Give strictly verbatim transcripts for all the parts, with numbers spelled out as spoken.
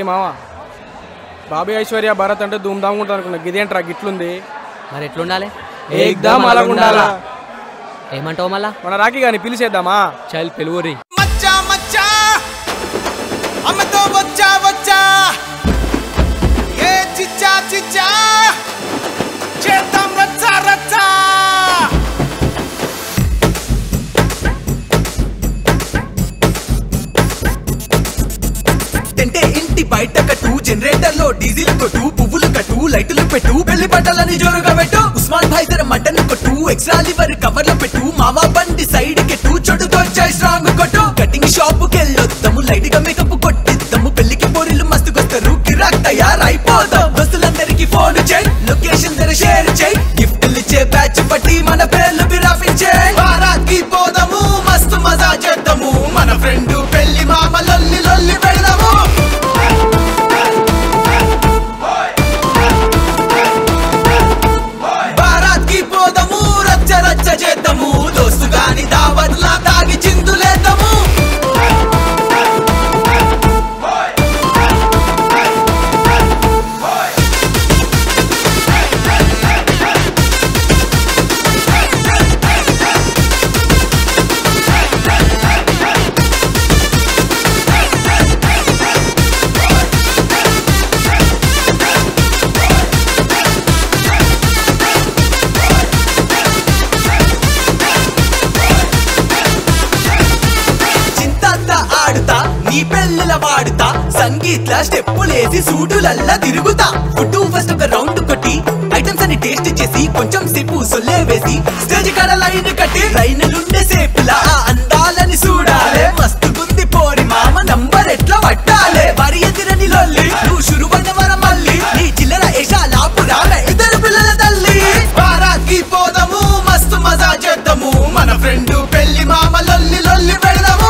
మావా బాబీ ఐశ్వర్య భారత్ అంటే ధూమ్ధామ్ ఉంటుంది అనుకున్నా, గిదేంట్రా గిట్లుంది. మరి ఎట్లుండాలి? ఏకదమ్ అలా ఉండాలా. ఏమంటావు మళ్ళా? మన రాఖీ గాని పిలిచేద్దామా? చల్ పిలువురి. మచ్చా మచ్చా అమ్మతో వచ్చా వచ్చా ఏ చిచ్చా చిచ్చా చేద్దాం రచ్చా రచ్చా. టెంటే ఇంటి బయట కట్టు, జనరేటర్ లో డీజిల్ కొట్టు, పువ్వులు కట్టు, లైటులు పెట్టు, పెళ్లి బట్టలని జోరుగా పెట్టు, ఉస్మాన్ భాయ్ జర మటన్ కొట్టు, ఎక్స్ట్రా లివర్ కవర్ లో పెట్టు, మావా బండి సైడ్ కెట్టు, చెడుతో చాయ్ స్ట్రాంగ్ కొట్టు, కటింగ్ షాప్ కెళ్ళొద్దాము, లైట్ గా మేకప్ కొట్టిద్దాము, పెళ్లికి పోరీలు మస్తుకొస్తారు, కిరాక్ తయారైపోదాం, దోస్తులందరికి ఫోన్ చేయి, లొకేషన్ జర షేర్ చేయి, గిఫ్ట్లు ఇచ్చే బ్యాచ్ పట్టి మన పేర్లు బిరాఫించే, బారాత్ కి పోదాము మస్తు మజా చేద్దాము, మన ఫ్రెండ్ పెళ్లి మామ లొల్లి లొల్లి పెడదాము. రచ్చ చేద్దాము, దోస్తుగాని దావత్లా తాగి చిందులేద్దాము. నీ పెళ్ళిల వాడుతా, సంగీత్ల స్టెప్పులేసి సూటులల్లా తిరుగుతా, ఫుడ్ ఫస్ట్ ఒక రౌండ్ కొట్టి ఐటమ్స్ అని టేస్ట్ చేసి కొంచెం సేపు సొల్లే వేసి స్టేజ్ కాడ లైన్ కట్టి లైన్లుండే సేపులా అందాలని చూడాలే, మస్తుగుంది పోరి మామ నంబర్ ఎట్లా పట్టాలే, మరి ఎదురని లొల్లి నువ్వు శురువైన వర మళ్ళీ నీ చిల్లర ఏషా లాపురా ఇద్దరు పిల్లల తల్లి, బారాత్ కి పోదాము మస్తు మజా చేద్దాము, మన ఫ్రెండ్ పెళ్లి మామ లొల్లి లొల్లి పెడదాము.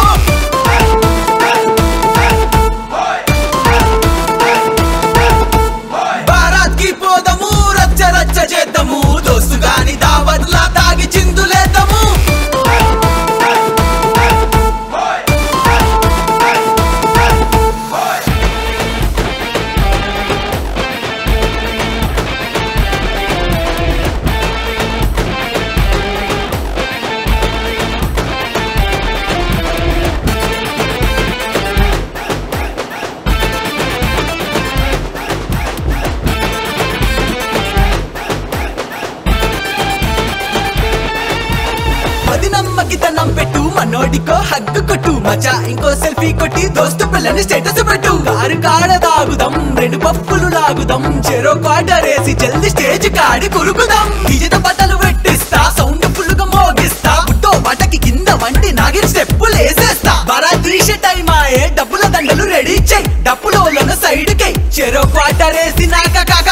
రచ్చ చేద్దాము, దోస్తుగాని దావత్లా తాగి చిందులేద్దాము. పెట్టు మనోడికో హగ్గు కొట్టు, మచా ఇంకో సెల్ఫీ కొట్టి దోస్తు పిల్లని స్టేటస్ పెట్టు, కారు కాడ తాగుదాం రెండు పప్పులు లాగుదాం, చెరో క్వార్టర్ వేసి జల్ది స్టేజ్ కాడి కురుకుదాం, డీజేతో బట్టలు పెట్టిస్తా సౌండ్ ఫుల్ గా మోగిస్తా, పుట్టో బటకి కింద వండి నాగిన స్టెప్పులు వేసేస్తా, బరాత్ రీషే టైం ఆయే డబ్బుల దండలు రెడీ చెయ్, డప్పులోలను సైడ్ కై చెరో క్వార్టర్ వేసి నాక